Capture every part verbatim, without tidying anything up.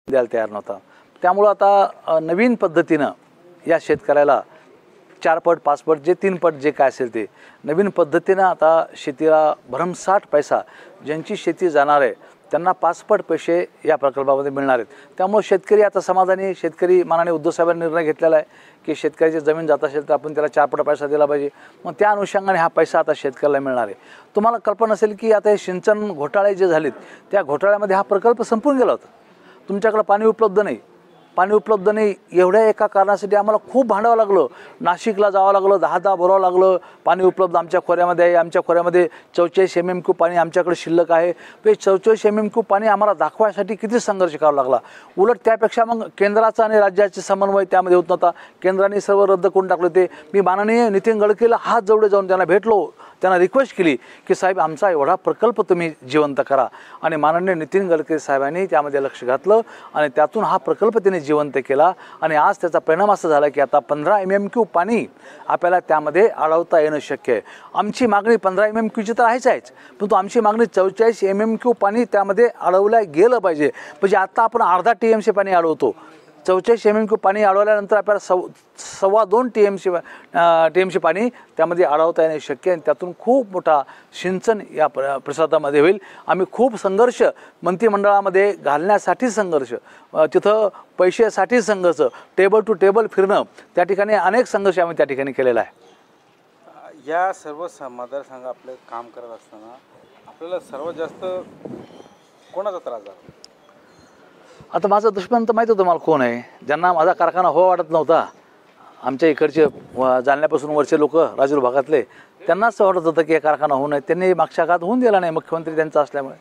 द्यायला तयार नव्हता। त्यामुळं आता नवीन पद्धतीनं या शेतकऱ्याला चारपट पाचपट जे तीनपट जे काय असेल ते नवीन पद्धतीनं आता शेतीला भरमसाठ पैसा ज्यांची शेती जाणार आहे त्यांना पाचपट पैसे या प्रकल्पामध्ये मिळणार आहेत। त्यामुळे शेतकरी आता समाधानी, शेतकरी माननीय उद्धव साहेबांनी निर्णय घेतलेला आहे की शेतकऱ्याची जमीन जात असेल तर आपण त्याला चारपट पैसा दिला पाहिजे। मग त्या अनुषंगाने हा पैसा आता शेतकऱ्याला मिळणार आहे। तुम्हाला कल्पना असेल की आता हे सिंचन घोटाळे जे झालेत त्या घोटाळ्यामध्ये हा प्रकल्प संपून गेला होता। तुमच्याकडे पाणी उपलब्ध नाही, पाणी उपलब्ध नाही एवढ्या एका कारणासाठी आम्हाला खूप भांडावं लागलं, नाशिकला जावं लागलं, दहा दहा बोलावं लागलं, पाणी उपलब्ध आमच्या खोऱ्यामध्ये आहे, आमच्या खोऱ्यामध्ये चौचाळीस एम एम क्यू पाणी आमच्याकडे शिल्लक आहे। ते चौचाळीस एम एम क्यू पाणी आम्हाला दाखवायसाठी किती संघर्ष करावा लागला। उलट त्यापेक्षा मग केंद्राचा आणि राज्याचे समन्वय त्यामध्ये होत नव्हता, केंद्राने सर्व रद्द करून टाकले ते। मी माननीय नितीन गडकरीला हात जोडले जाऊन त्यांना भेटलो, त्यांना रिक्वेस्ट केली की साहेब आमचा एवढा प्रकल्प तुम्ही जिवंत करा आणि माननीय नितीन गडकरी साहेबांनी त्यामध्ये लक्ष घातलं आणि त्यातून हा प्रकल्प त्यांनी जिवंत केला आणि आज त्याचा परिणाम असा झाला की आता पंधरा एम एम क्यू पाणी आपल्याला त्यामध्ये अडवता येणं शक्य आहे। आमची मागणी पंधरा एम एम क्यूची तर आहेच आहेच, परंतु आमची मागणी चौचाळीस एम एम क्यू पाणी त्यामध्ये अडवल्या गेलं पाहिजे। म्हणजे आता आपण अर्धा टी एम सी पाणी अडवतो, चौचाळीस एम एम क्यू पाणी अडवल्यानंतर आपल्याला सव सव्वा दोन T M C T M C पाणी त्यामध्ये अडवता येणे शक्य आहे। त्यातून खूप मोठा सिंचन या प्र प्रसादामध्ये होईल। आम्ही खूप संघर्ष मंत्रिमंडळामध्ये घालण्यासाठी संघर्ष, तिथं पैशासाठी संघर्ष, टेबल टू टेबल फिरणं, त्या ठिकाणी अनेक संघर्ष आम्ही त्या ठिकाणी केलेला आहे। या सर्व मतदारसंघ आपलं काम करत असताना आपल्याला सर्वात जास्त कोणाचा त्रास झाला? आता माझं दुश्मन तर माहीत होतं मला कोण आहे, ज्यांना माझा कारखाना हो वाटत नव्हता, आमच्या इकडचे जालन्यापासून वरचे लोक राजूर भागातले, त्यांनाच वाटत होतं की हे कारखाना होऊ नये, त्यांनी मागच्या काळात होऊन दिला नाही मुख्यमंत्री त्यांचा असल्यामुळे।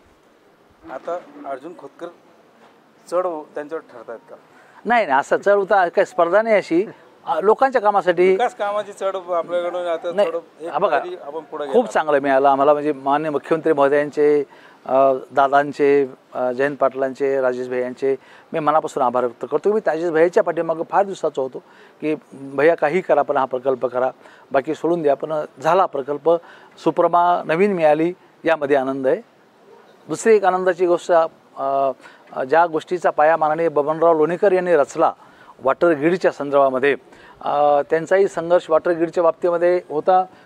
आता अर्जुन खोतकर चढ त्यांच्यावर ठरतायत का? नाही नाही, असं चढ उतार काही स्पर्धा नाही अशी, लोकांच्या कामासाठी विकास कामाची चढ आपल्याकडून आता बघा खूप चांगलं मिळालं आम्हाला। म्हणजे माननीय मुख्यमंत्री महोदयांचे, दादांचे, जयंत पाटलांचे, राजेश भाई यांचे मी मनापासून आभार व्यक्त करतो। मी राजेश भाईच्या पाठीमागं फार दिवसाचा होतो की भैया काही करा पण हा प्रकल्प करा, बाकी सोडून द्या, पण झाला प्रकल्प, सुप्रमा नवीन मिळाली, यामध्ये आनंद आहे। दुसरी एक आनंदाची गोष्ट, ज्या गोष्टीचा पाया माननीय बबनराव लोणीकर यांनी रचला वॉटर ग्रीडच्या संदर्भामध्ये, त्यांचाही संघर्ष वॉटर ग्रीडच्या बाबतीमध्ये होता।